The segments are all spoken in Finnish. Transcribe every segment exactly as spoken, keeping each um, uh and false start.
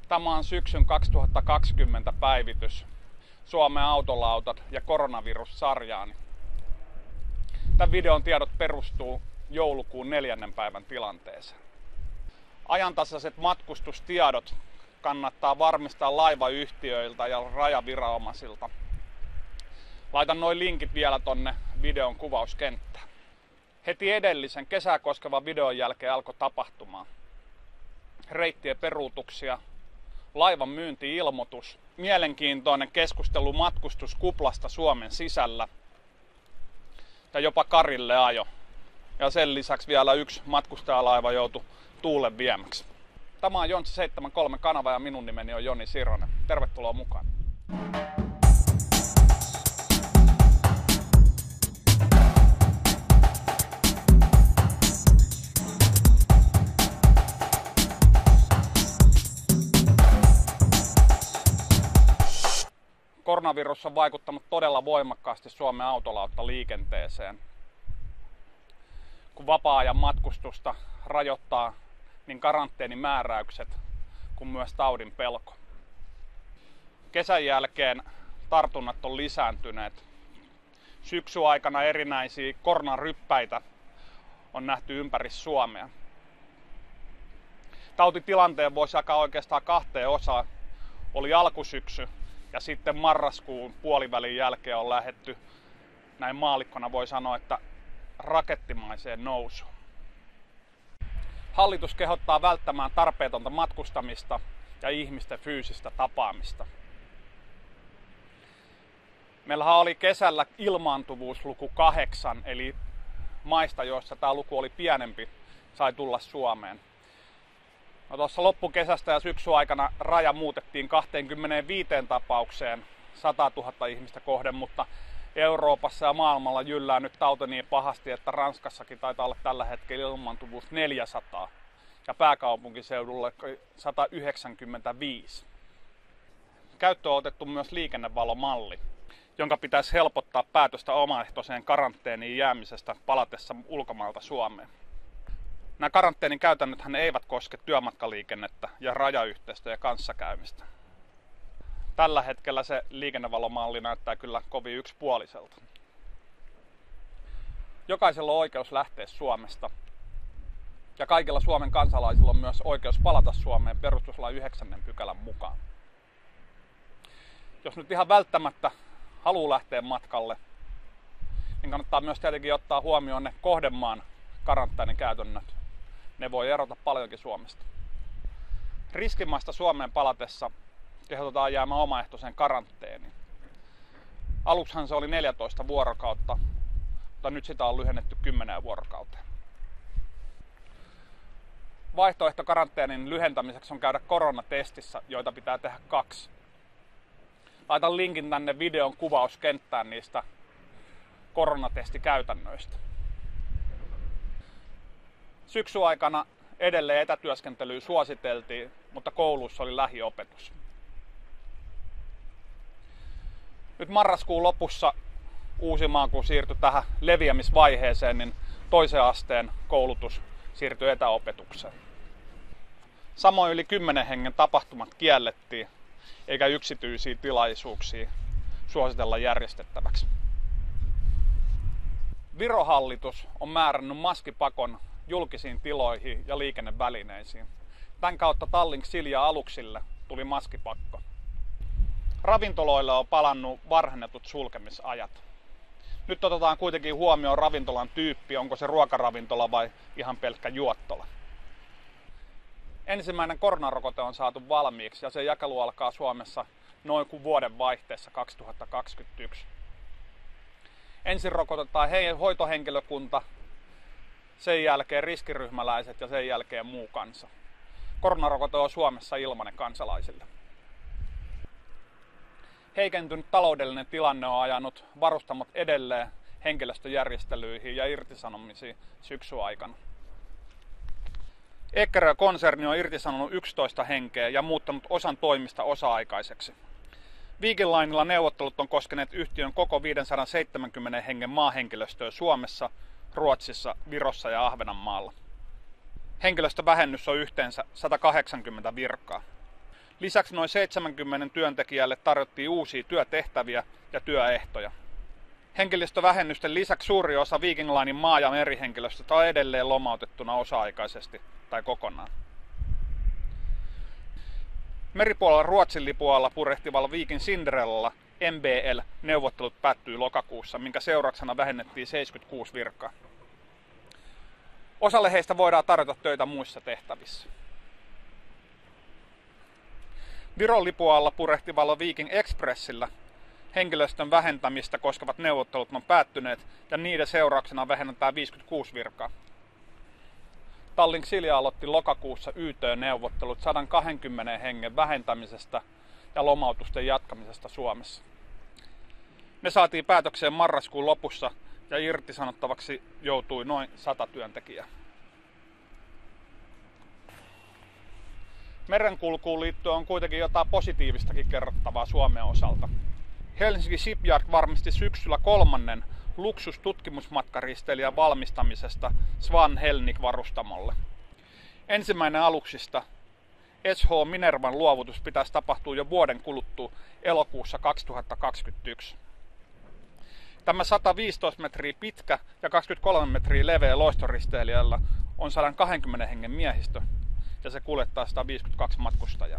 Tämä on syksyn kaksituhattakaksikymmentä päivitys Suomen autolautat ja koronavirussarjaani. Tämän videon tiedot perustuu joulukuun neljännen päivän tilanteeseen. Ajantasaiset matkustustiedot kannattaa varmistaa laivayhtiöiltä ja rajaviranomaisilta. Laitan noin linkit vielä tonne videon kuvauskenttään. Heti edellisen kesää koskevan videon jälkeen alkoi tapahtumaan. Reittien peruutuksia, laivan myynti-ilmoitus, mielenkiintoinen keskustelu matkustuskuplasta Suomen sisällä ja jopa Karille ajo. Ja sen lisäksi vielä yksi matkustajalaiva joutui tuulen viemäksi. Tämä on Jontsi seitsemänkymmentäkolme kanava ja minun nimeni on Joni Sironen. Tervetuloa mukaan. Koronavirus on vaikuttanut todella voimakkaasti Suomen autolautta liikenteeseen. Kun vapaa-ajan matkustusta rajoittaa niin karanteenimääräykset kuin myös taudin pelko. Kesän jälkeen tartunnat on lisääntyneet. Syksyn aikana erinäisiä koronaryppäitä on nähty ympäri Suomea. Tautitilanteen voisi jakaa oikeastaan kahteen osaan. Oli alkusyksy ja sitten marraskuun puolivälin jälkeen on lähdetty, näin maallikkona voi sanoa, että rakettimaiseen nousuun. Hallitus kehottaa välttämään tarpeetonta matkustamista ja ihmisten fyysistä tapaamista. Meillähän oli kesällä ilmaantuvuusluku kahdeksan, eli maista, joissa tämä luku oli pienempi, sai tulla Suomeen. No, tuossa loppukesästä ja syksyn aikana raja muutettiin kaksikymmentäviisi tapaukseen sata tuhatta ihmistä kohden, mutta Euroopassa ja maailmalla jyllää nyt tauti niin pahasti, että Ranskassakin taitaa olla tällä hetkellä ilmaantuvuus neljäsataa ja pääkaupunkiseudulle sata yhdeksänkymmentäviisi. Käyttöön on otettu myös liikennevalomalli, jonka pitäisi helpottaa päätöstä omaehtoiseen karanteeniin jäämisestä palatessa ulkomailta Suomeen. Nämä karanteenin käytännöthän eivät koske työmatkaliikennettä ja rajayhteistyö- ja kanssakäymistä. Tällä hetkellä se liikennevalomalli näyttää kyllä kovin yksipuoliselta. Jokaisella on oikeus lähteä Suomesta. Ja kaikilla Suomen kansalaisilla on myös oikeus palata Suomeen perustuslain yhdeksännen pykälän mukaan. Jos nyt ihan välttämättä haluaa lähteä matkalle, niin kannattaa myös tietenkin ottaa huomioon ne kohdemaan karanteenin käytännöt. Ne voi erota paljonkin Suomesta. Riskimaista Suomeen palatessa kehotetaan jäämään omaehtoiseen karanteeniin. Aluksihan se oli neljätoista vuorokautta, mutta nyt sitä on lyhennetty kymmeneen vuorokauteen. Vaihtoehto karanteenin lyhentämiseksi on käydä koronatestissä, joita pitää tehdä kaksi. Laitan linkin tänne videon kuvauskenttään niistä koronatestikäytännöistä. Syksyn aikana edelleen etätyöskentelyä suositeltiin, mutta kouluissa oli lähiopetus. Nyt marraskuun lopussa Uusimaa, kun siirtyi tähän leviämisvaiheeseen, niin toisen asteen koulutus siirtyi etäopetukseen. Samoin yli kymmenen hengen tapahtumat kiellettiin, eikä yksityisiä tilaisuuksia suositella järjestettäväksi. Viron hallitus on määrännyt maskipakon julkisiin tiloihin ja liikennevälineisiin. Tämän kautta Tallink-Silja-aluksille tuli maskipakko. Ravintoloille on palannut varhennetut sulkemisajat. Nyt otetaan kuitenkin huomioon ravintolan tyyppi, onko se ruokaravintola vai ihan pelkkä juottola. Ensimmäinen koronarokote on saatu valmiiksi ja sen jakelu alkaa Suomessa noin kuin vuoden vaihteessa kaksituhattakaksikymmentäyksi. Ensin rokotetaan hoitohenkilökunta, sen jälkeen riskiryhmäläiset ja sen jälkeen muu kansa. Koronarokote on Suomessa ilmainen kansalaisille. Heikentynyt taloudellinen tilanne on ajanut varustamot edelleen henkilöstöjärjestelyihin ja irtisanomisiin syksyn aikana. Eckerö-konserni on irtisanonut yksitoista henkeä ja muuttanut osan toimista osa-aikaiseksi. Viking Linella neuvottelut on koskeneet yhtiön koko viisisataaseitsemänkymmentä hengen maahenkilöstöä Suomessa, Ruotsissa, Virossa ja Ahvenanmaalla. Henkilöstövähennys on yhteensä sata kahdeksankymmentä virkaa. Lisäksi noin seitsemänkymmentä työntekijälle tarjottiin uusia työtehtäviä ja työehtoja. Henkilöstövähennysten lisäksi suuri osa Viking Linen maa- ja merihenkilöstöstä on edelleen lomautettuna osa-aikaisesti tai kokonaan. Meripuolella Ruotsin lipualla purjehtivalla Viking Cinderellalla M B L-neuvottelut päättyi lokakuussa, minkä seurauksena vähennettiin seitsemänkymmentäkuusi virkaa. Osalle heistä voidaan tarjota töitä muissa tehtävissä. Viron lipualla purjehtivalla Viking Expressillä henkilöstön vähentämistä koskevat neuvottelut on päättyneet ja niiden seurauksena vähennetään viisikymmentäkuusi virkaa. Tallink Silja aloitti lokakuussa Y T-neuvottelut sata kaksikymmentä hengen vähentämisestä ja lomautusten jatkamisesta Suomessa. Ne saatiin päätökseen marraskuun lopussa ja irtisanottavaksi joutui noin sata työntekijää. Merenkulkuun liittyen on kuitenkin jotain positiivistakin kerrottavaa Suomen osalta. Helsinki Shipyard varmisti syksyllä kolmannen luksustutkimusmatkaristeilijän valmistamisesta Swan Helnik-varustamolle. Ensimmäinen aluksista S H Minervan luovutus pitäisi tapahtua jo vuoden kuluttua elokuussa kaksituhattakaksikymmentäyksi. Tämä sata viisitoista metriä pitkä ja kaksikymmentäkolme metriä leveä loistoristeilijällä on sata kaksikymmentä hengen miehistö ja se kuljettaa sata viisikymmentäkaksi matkustajaa.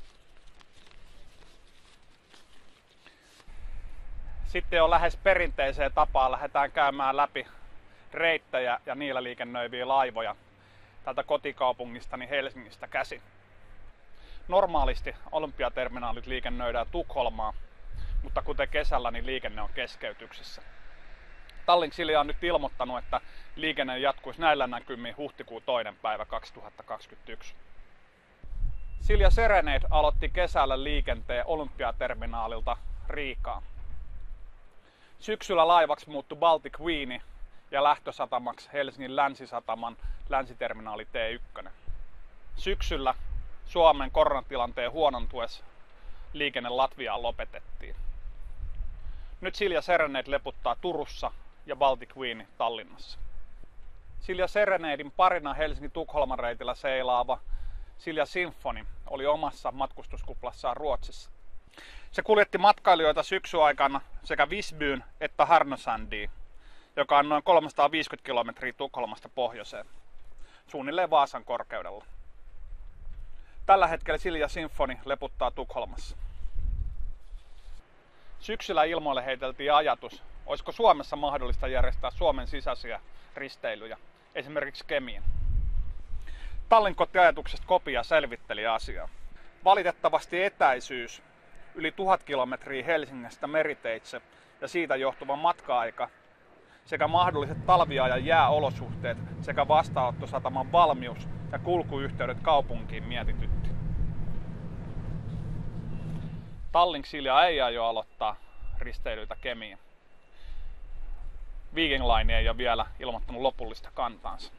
Sitten jo lähes perinteiseen tapaan lähdetään käymään läpi reittejä ja niillä liikennöiviä laivoja täältä kotikaupungistani Helsingistä käsin. Normaalisti olympiaterminaalit liikennöidään Tukholmaan, mutta kuten kesällä, niin liikenne on keskeytyksessä. Tallink Silja on nyt ilmoittanut, että liikenne jatkuisi näillä näkymin huhtikuun toinen päivä kaksituhattakaksikymmentäyksi. Silja Serenade aloitti kesällä liikenteen olympiaterminaalilta Riikaan. Syksyllä laivaksi muuttui Baltic Queen ja lähtösatamaksi Helsingin Länsisataman länsiterminaali T yksi. Syksyllä Suomen koronatilanteen huonontuessa liikenne Latviaan lopetettiin. Nyt Silja Serenade leputtaa Turussa ja Baltic Queen Tallinnassa. Silja Serenaden parina Helsinki-Tukholman reitillä seilaava Silja Symphony oli omassa matkustuskuplassaan Ruotsissa. Se kuljetti matkailijoita syksynaikana sekä Visbyyn että Härnösandiin, joka on noin kolmesataaviisikymmentä kilometriä Tukholmasta pohjoiseen, suunnilleen Vaasan korkeudella. Tällä hetkellä Silja Symphony leputtaa Tukholmassa. Syksyllä ilmoille heiteltiin ajatus, olisiko Suomessa mahdollista järjestää Suomen sisäisiä risteilyjä, esimerkiksi Kemiin. Tallink otti ajatuksesta kopia ja selvitteli asiaa. Valitettavasti etäisyys yli tuhat kilometriä Helsingistä meriteitse ja siitä johtuva matka-aika sekä mahdolliset talviajan jääolosuhteet sekä vastaanottosataman valmius ja kulkuyhteydet kaupunkiin mietitytti. Tallink Silja ei aio aloittaa risteilyitä Kemiin. Viking Line ei ole vielä ilmoittanut lopullista kantaansa.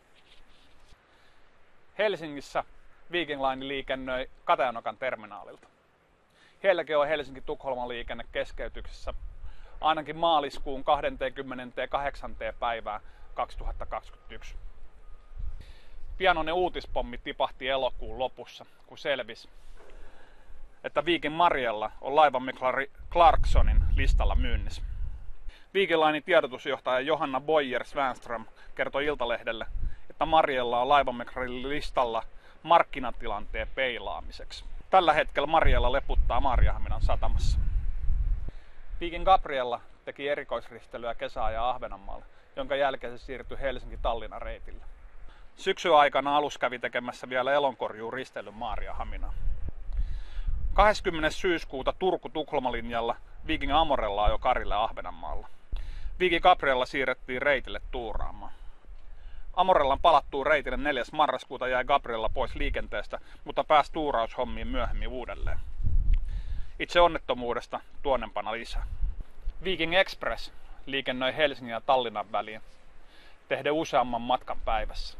Helsingissä Viking Line liikennöi Katajanokan terminaalilta. Heilläkin on Helsinki-Tukholman liikenne keskeytyksessä ainakin maaliskuun kahdeskymmeneskahdeksas päivää kaksituhattakaksikymmentäyksi. Pianoinen uutispommi tipahti elokuun lopussa, kun selvisi, että Viking Mariella on laivameklari Clarksonin listalla myynnissä. Viking Linen tiedotusjohtaja Johanna Boyer-Svanström kertoi Iltalehdelle, että Mariella on laivameklarin listalla markkinatilanteen peilaamiseksi. Tällä hetkellä Mariella leputtaa Maarianhaminan satamassa. Viking Gabriella teki erikoisristelyä kesäajan Ahvenanmaalle, jonka jälkeen se siirtyi Helsinki-Tallinnan reitille. Syksyn aikana alus kävi tekemässä vielä elonkorjuun risteilyn Maarianhaminaan. kahdeskymmenes syyskuuta Turku-Tukholma-linjalla Viking Amorella ajoi Karille Ahvenanmaalla. Viking Gabriella siirrettiin reitille tuuraamaan. Amorellan palattuu reitille neljäs marraskuuta jäi Gabriella pois liikenteestä, mutta pääsi tuuraushommiin myöhemmin uudelleen. Itse onnettomuudesta tuonnempana lisää. Viking Express liikennöi Helsingin ja Tallinnan väliin, tehden useamman matkan päivässä.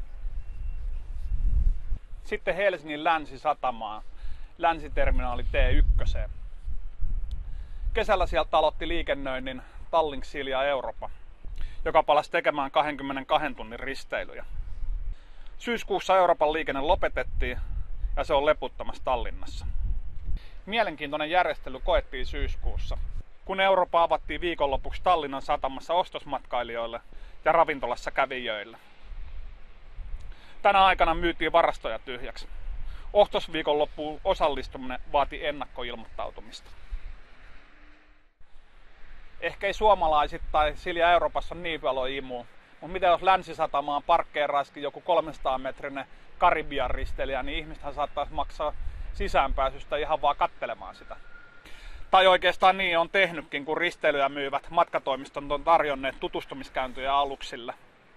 Sitten Helsingin Länsisatamaan, länsiterminaali T yksi. Kesällä sieltä aloitti liikennöinnin Tallink Silja Europa, joka palasi tekemään kaksikymmentäkaksi tunnin risteilyjä. Syyskuussa Euroopan liikenne lopetettiin ja se on leputtamassa Tallinnassa. Mielenkiintoinen järjestely koettiin syyskuussa, kun Eurooppa avattiin viikonlopuksi Tallinnan satamassa ostosmatkailijoille ja ravintolassa kävijöille. Tänä aikana myytiin varastoja tyhjäksi. Ostosviikonloppuun osallistuminen vaati ennakkoilmoittautumista. Ehkä ei suomalaisittain Silja Euroopassa niin paljon imua, mutta mitä jos Länsisatamaan parkkeeraisikin joku kolmesataa metrinen Karibian risteilijä, niin ihmisethän saattaisi maksaa sisäänpääsystä ihan vaan katselemaan sitä. Tai oikeastaan niin on tehnytkin, kun risteilyjä myyvät matkatoimistot on tarjonneet tutustumiskäyntöjä aluksille.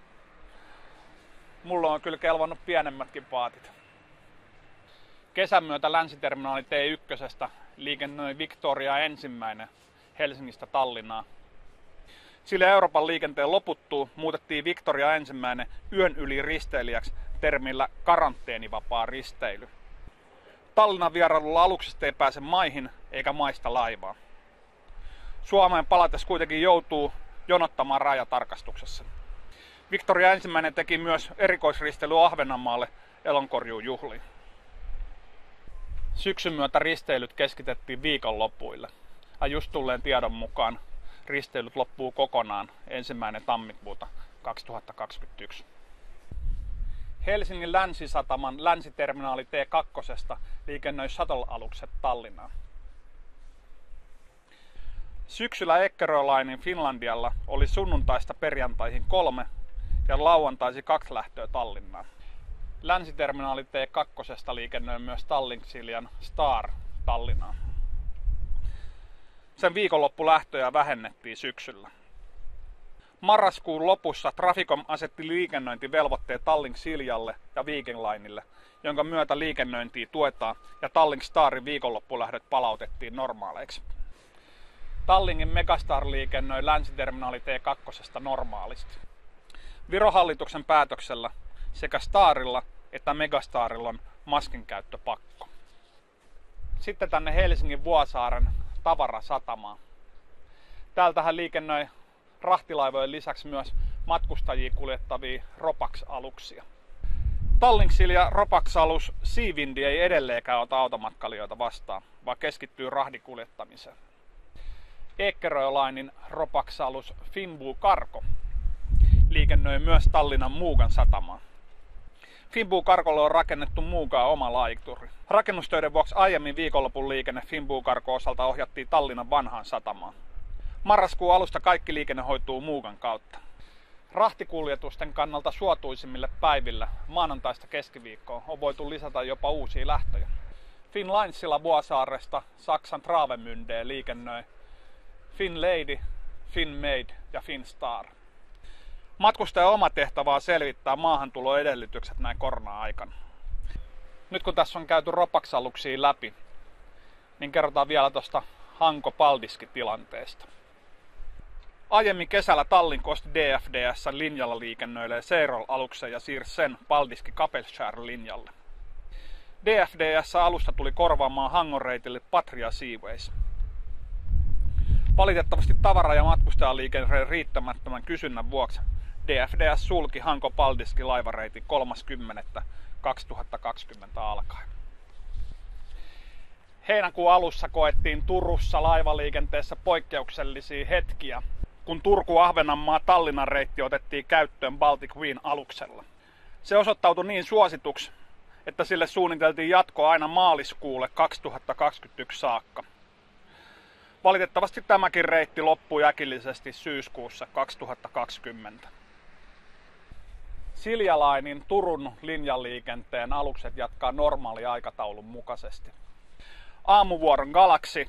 Mulla on kyllä kelvannut pienemmätkin paatit. Kesän myötä Länsiterminaali T yksi liikennöi Victoria ensimmäinen Helsingistä Tallinnaan. Sillä Euroopan liikenteen loputtuu muutettiin Victoria ensimmäinen yön yli risteilijäksi termillä karanteenivapaa risteily. Tallinnan vierailulla aluksesta ei pääse maihin eikä maista laivaa. Suomeen palates kuitenkin joutuu jonottamaan rajatarkastuksessa. Victoria ensimmäinen teki myös erikoisristeily Ahvenanmaalle elonkorjuujuhliin. Syksyn myötä risteilyt keskitettiin viikonloppuille. Ja just tulleen tiedon mukaan risteilyt loppuu kokonaan ensimmäinen tammikuuta kaksituhattakaksikymmentäyksi. Helsingin Länsisataman Länsiterminaali T kaksi liikennöi shuttle-alukset Tallinnaan. Syksyllä Eckerö Linen Finlandialla oli sunnuntaista perjantaihin kolme ja lauantaisi kaksi lähtöä Tallinnaan. Länsiterminaali T kaksi liikennöi myös Tallink-Siljan Star Tallinnaan. Sen viikonloppulähtöjä vähennettiin syksyllä. Marraskuun lopussa Traficom asetti liikennöintivelvoitteet Tallink-Siljalle ja Viking Linelle, jonka myötä liikennöintiä tuetaan ja Tallink Starin viikonloppulähdöt palautettiin normaaleiksi. Tallinkin Megastar liikennöi Länsiterminaali T kaksi normaalisti. Viron hallituksen päätöksellä sekä Starilla että Megastarilla on maskinkäyttöpakko. Sitten tänne Helsingin Vuosaaren tavarasatamaan. Täältähän liikennöi rahtilaivojen lisäksi myös matkustajia kuljettavia Ropax-aluksia. Tallink-Silja Ropax-alus Seawind ei edelleenkään ota automatkailijoita vastaan, vaan keskittyy rahdikuljettamiseen. Eckerö Linen Ropax-alus Finboo Cargo liikennöi myös Tallinnan Muugan satamaan. Finboo Cargolle on rakennettu Muugaan oma laituri. Rakennustöiden vuoksi aiemmin viikonlopun liikenne Finboo Cargo osalta ohjattiin Tallinnan vanhaan satamaan. Marraskuun alusta kaikki liikenne hoituu Muugan kautta. Rahtikuljetusten kannalta suotuisimmille päivillä maanantaista keskiviikkoon on voitu lisätä jopa uusia lähtöjä. Finnlinesilla Vuosaaresta Saksan Travemündeen liikennöi Finlady, Finmade ja Finstar. Matkustajan oma tehtävä on selvittää maahantuloedellytykset näin korona-aikana. Nyt kun tässä on käyty Ropax-aluksia läpi, niin kerrotaan vielä tuosta Hanko-Paldiski-tilanteesta. Aiemmin kesällä Tallink osti D F D S linjalla liikennöilee Seirol-aluksen ja siirsi sen Paldiski Kapellskär linjalle. D F D S-alusta tuli korvaamaan Hangon reitille Patria Seaways. Valitettavasti tavara- ja matkustajaliikenteen riittämättömän kysynnän vuoksi D F D S sulki Hanko-Paldiski laivareitin kolmas kymmenettä kaksituhattakaksikymmentä alkaen. Heinäkuun alussa koettiin Turussa laivaliikenteessä poikkeuksellisia hetkiä, kun Turku-Ahvenanmaa-Tallinnan reitti otettiin käyttöön Baltic Queen aluksella. Se osoittautui niin suosituksi, että sille suunniteltiin jatkoa aina maaliskuulle kaksituhattakaksikymmentäyksi saakka. Valitettavasti tämäkin reitti loppui äkillisesti syyskuussa kaksituhattakaksikymmentä. Silja Linen Turun linjaliikenteen alukset jatkaa normaali aikataulun mukaisesti. Aamuvuoron Galaxy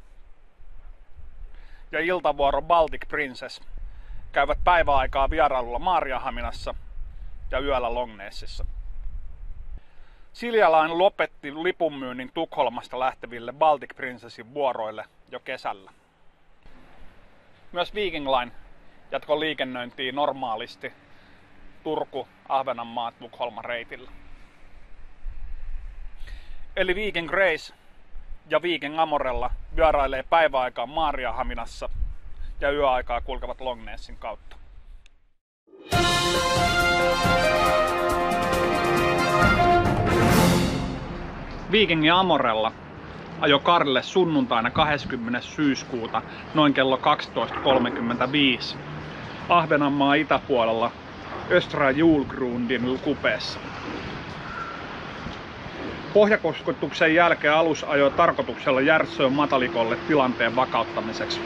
ja iltavuoron Baltic Princess käyvät päiväaikaa vierailulla Maarianhaminassa ja yöllä Longnessissa. Silja Line lopetti lipunmyynnin Tukholmasta lähteville Baltic Princessin vuoroille jo kesällä. Myös Viking Line jatkoi liikennöintiä normaalisti Turku, Ahvenanmaa, Tukholma reitillä. Eli Viking Grace ja Viking Amorella vierailee päiväaikaan Maarianhaminassa ja yöaikaa kulkevat Longnessin kautta. Viking ja Amorella ajoi Karille sunnuntaina kahdeskymmenes syyskuuta noin kello kaksitoista kolmekymmentäviisi Ahvenanmaan itäpuolella Östra Julgrundin kupeessa. Pohjakosketuksen jälkeen alus ajoi tarkoituksella Järvsön matalikolle tilanteen vakauttamiseksi.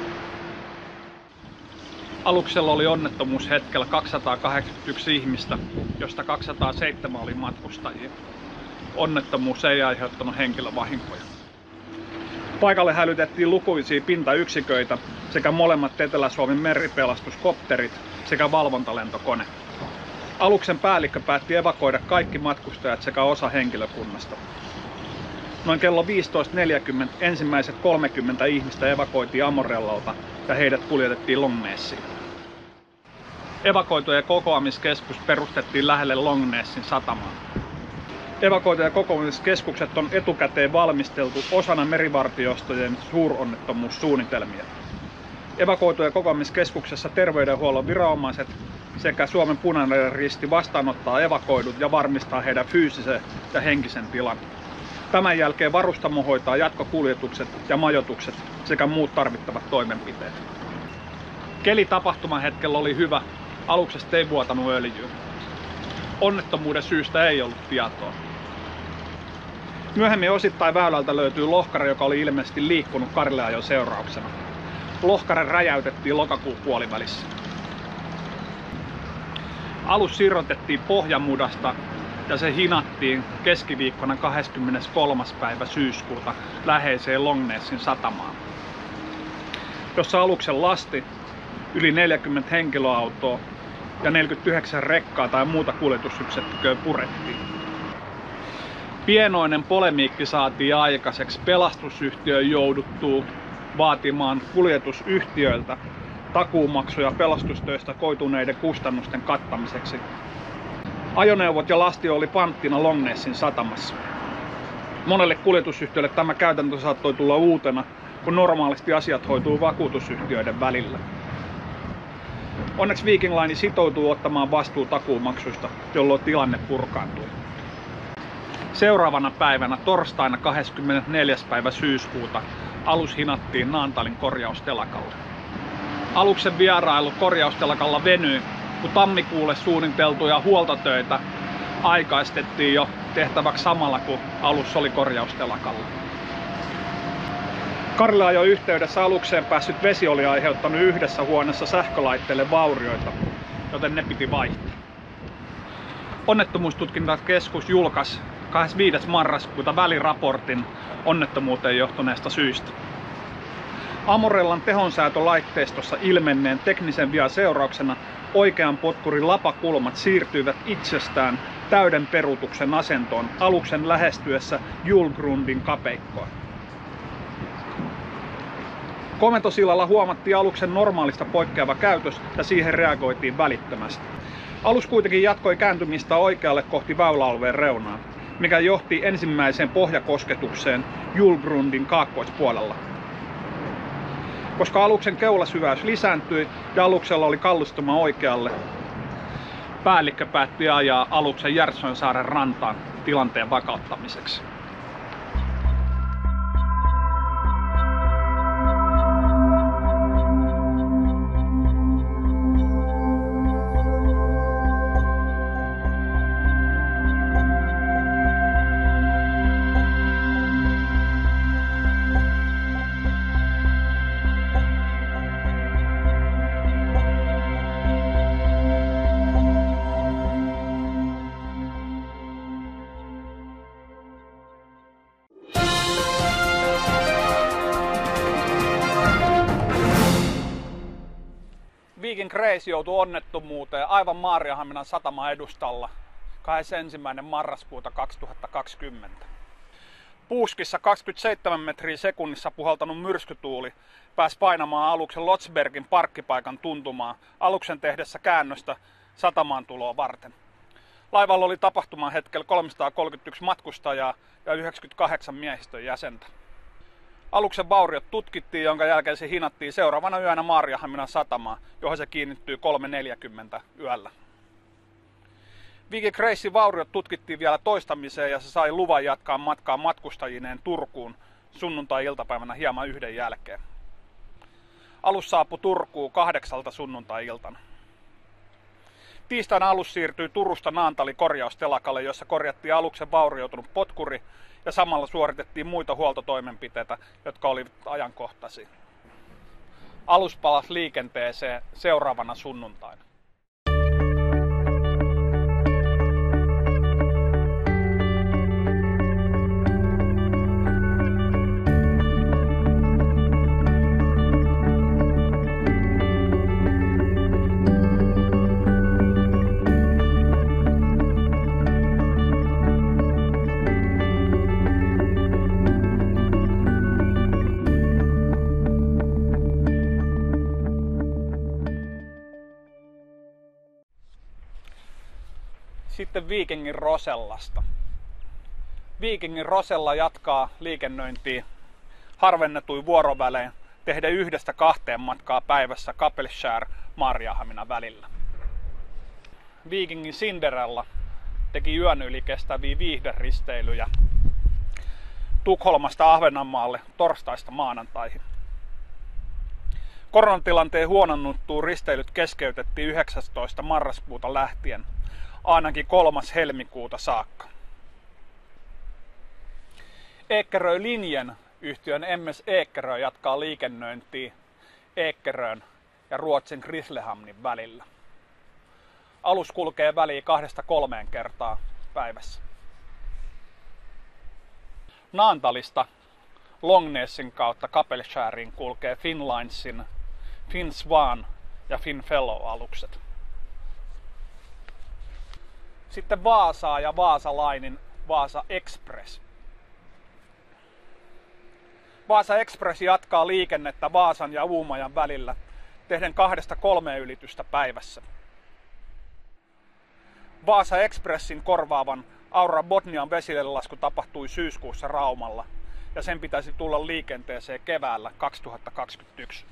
Aluksella oli onnettomuushetkellä kaksisataakahdeksankymmentäyksi ihmistä, josta kaksisataaseitsemän oli matkustajia. Onnettomuus ei aiheuttanut henkilövahinkoja. Paikalle hälytettiin lukuisia pintayksiköitä sekä molemmat Etelä-Suomen meripelastuskopterit sekä valvontalentokone. Aluksen päällikkö päätti evakuoida kaikki matkustajat sekä osa henkilökunnasta. Noin kello viisitoista neljäkymmentä ensimmäiset kolmekymmentä ihmistä evakuoitiin Amorellalta ja heidät kuljetettiin Longnessiin. Evakuoitujen kokoamiskeskus perustettiin lähelle Longnessin satamaa. Evakuoitujen kokoamiskeskukset on etukäteen valmisteltu osana merivartiostojen suuronnettomuussuunnitelmia. Evakuoitujen kokoamiskeskuksessa terveydenhuollon viranomaiset sekä Suomen Punainen Risti vastaanottaa evakuoidut ja varmistaa heidän fyysisen ja henkisen tilan. Tämän jälkeen varustamo hoitaa jatkokuljetukset ja majoitukset sekä muut tarvittavat toimenpiteet. Keli tapahtuman hetkellä oli hyvä, aluksesta ei vuotanut öljyä. Onnettomuuden syystä ei ollut tietoa. Myöhemmin osittain väylältä löytyy lohkare, joka oli ilmeisesti liikkunut Karille ajon seurauksena. Lohkare räjäytettiin lokakuun puolivälissä. Alus sirotettiin pohjamudasta ja se hinattiin keskiviikkona kahdeskymmeneskolmas päivä syyskuuta läheiseen Longnessin satamaan, jossa aluksen lasti yli neljäkymmentä henkilöautoa ja neljäkymmentäyhdeksän rekkaa tai muuta kuljetusyksikköä purettiin. Pienoinen polemiikki saatiin aikaiseksi. Pelastusyhtiö jouduttuu vaatimaan kuljetusyhtiöiltä takuumaksuja pelastustöistä koituneiden kustannusten kattamiseksi. Ajoneuvot ja lasti oli panttina Longnessin satamassa. Monelle kuljetusyhtiölle tämä käytäntö saattoi tulla uutena, kun normaalisti asiat hoituu vakuutusyhtiöiden välillä. Onneksi Viking Line sitoutuu ottamaan vastuu takuumaksuista, jolloin tilanne purkaantui. Seuraavana päivänä, torstaina kahdeskymmenesneljäs päivä syyskuuta, alus hinattiin Naantalin korjaustelakalle. Aluksen vierailu korjaustelakalla venyi, kun tammikuulle suunniteltuja huoltotöitä aikaistettiin jo tehtäväksi samalla, kun alus oli korjaustelakalla. Karille ajon yhteydessä alukseen päässyt vesi oli aiheuttanut yhdessä huoneessa sähkölaitteille vaurioita, joten ne piti vaihtaa. Onnettomuustutkintakeskus julkaisi kahdeskymmenesviides marraskuuta väliraportin onnettomuuteen johtuneesta syystä. Amorellan tehonsäätölaitteistossa ilmenneen teknisen vian seurauksena oikean potkurin lapakulmat siirtyivät itsestään täyden peruutuksen asentoon aluksen lähestyessä Julgrundin kapeikkoa. Komentosillalla huomattiin aluksen normaalista poikkeava käytös ja siihen reagoitiin välittömästi. Alus kuitenkin jatkoi kääntymistä oikealle kohti väyläalueen reunaa, mikä johti ensimmäiseen pohjakosketukseen Julgrundin kaakkoispuolella. Koska aluksen keulasyväys lisääntyi ja aluksella oli kallistuma oikealle, päällikkö päätti ajaa aluksen Järvsönsaaren rantaan tilanteen vakauttamiseksi. Viking Grace joutui onnettomuuteen aivan Maarianhaminan sataman edustalla kahdeskymmenesensimmäinen marraskuuta kaksituhattakaksikymmentä. Puuskissa kaksikymmentäseitsemän metriä sekunnissa puhaltanut myrskytuuli pääsi painamaan aluksen Lotsbergin parkkipaikan tuntumaan aluksen tehdessä käännöstä satamaan tuloa varten. Laivalla oli tapahtuman hetkellä kolmesataakolmekymmentäyksi matkustajaa ja yhdeksänkymmentäkahdeksan miehistön jäsentä. Aluksen vauriot tutkittiin, jonka jälkeen se hinattiin seuraavana yönä Maarianhaminan satamaan, johon se kiinnittyy kolme neljäkymmentä yöllä. Viking Gracen vauriot tutkittiin vielä toistamiseen ja se sai luvan jatkaa matkaa matkustajineen Turkuun sunnuntai-iltapäivänä hieman yhden jälkeen. Alus saapui Turkuun kahdeksalta sunnuntai-iltana. Tiistaina alus siirtyi Turusta Naantali korjaustelakalle, jossa korjattiin aluksen vaurioitunut potkuri ja samalla suoritettiin muita huoltotoimenpiteitä, jotka olivat ajankohtaisia. Alus palasi liikenteeseen seuraavana sunnuntaina. Sitten Vikingin Rosellasta. Vikingin Rosella jatkaa liikennöintiä harvennetuin vuorovälein tehden yhdestä kahteen matkaa päivässä Kapellskär Maarianhamina välillä. Vikingin Cinderella teki yön yli kestäviä viihderisteilyjä Tukholmasta Ahvenanmaalle torstaista maanantaihin. Koronatilanteen huononnuttua risteilyt keskeytettiin yhdeksästoista marraskuuta lähtien ainakin kolmas helmikuuta saakka. Ekerö Linjen yhtiön M S Ekerö jatkaa liikennöintiä Ekerön ja Ruotsin Grisslehamnin välillä. Alus kulkee väliä kahdesta kolmeen kertaa päivässä. Naantalista Longnessin kautta Kapellskäriin kulkee Finnlinesin Finn Swan ja Finn Fellow alukset. Sitten Vaasaa ja Vaasa Linein Vaasa Express. Vaasa Express jatkaa liikennettä Vaasan ja Uumajan välillä tehden kahdesta kolmeen ylitystä päivässä. Vaasa Expressin korvaavan Aura Botnian vesillelasku tapahtui syyskuussa Raumalla ja sen pitäisi tulla liikenteeseen keväällä kaksituhattakaksikymmentäyksi.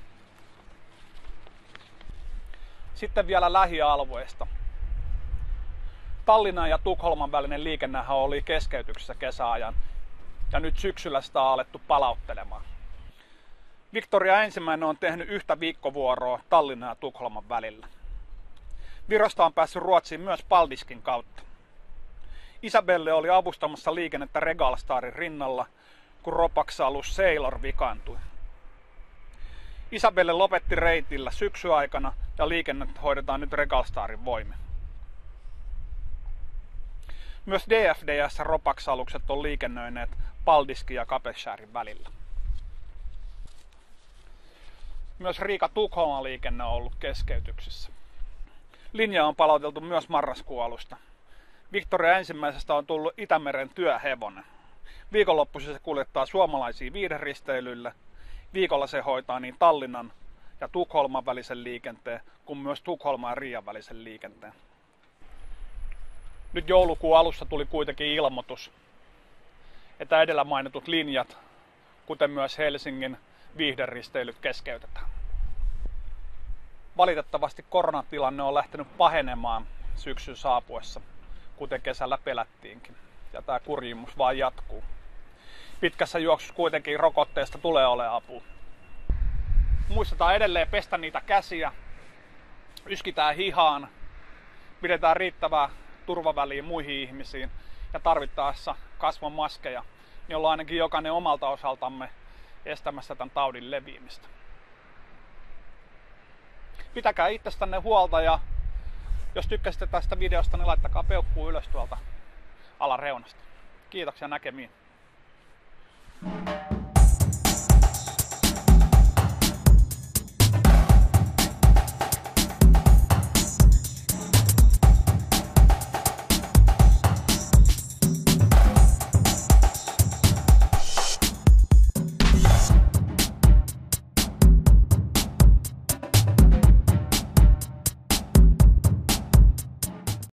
Sitten vielä lähialueesta. Tallinnan ja Tukholman välinen liikennehän oli keskeytyksessä kesäajan ja nyt syksyllä sitä on alettu palauttelemaan. Victoria ensimmäinen on tehnyt yhtä viikkovuoroa Tallinnan ja Tukholman välillä. Virosta on päässyt Ruotsiin myös Paldiskin kautta. Isabelle oli avustamassa liikennettä Regal Starin rinnalla, kun Ropax-alus Sailor vikaantui. Isabelle lopetti reitillä syksyaikana ja liikennettä hoidetaan nyt Regal Starin voimin. Myös D F D S Ropax-alukset on liikennöineet Paldiskin ja Kapellskärin välillä. Myös Riika-Tukholman liikenne on ollut keskeytyksissä. Linja on palauteltu myös marraskuun alusta. Victoria ensimmäisestä on tullut Itämeren työhevonen. Viikonloppuisin se kuljettaa suomalaisia viihderisteilyille. Viikolla se hoitaa niin Tallinnan ja Tukholman välisen liikenteen, kuin myös Tukholman ja Riian välisen liikenteen. Nyt joulukuun alussa tuli kuitenkin ilmoitus, että edellä mainitut linjat, kuten myös Helsingin viihderisteilyt, keskeytetään. Valitettavasti koronatilanne on lähtenyt pahenemaan syksyn saapuessa, kuten kesällä pelättiinkin, ja tämä kurjimus vaan jatkuu. Pitkässä juoksussa kuitenkin rokotteesta tulee olemaan apua. Muistetaan edelleen pestä niitä käsiä, yskitään hihaan, pidetään riittävää turvaväliä muihin ihmisiin ja tarvittaessa kasvomaskeja, niin ollaan ainakin jokainen omalta osaltamme estämässä tämän taudin leviämistä. Pitäkää itsestänne huolta ja jos tykkäsitte tästä videosta, niin laittakaa peukkuu ylös tuolta alareunasta. Kiitoksia näkemiin.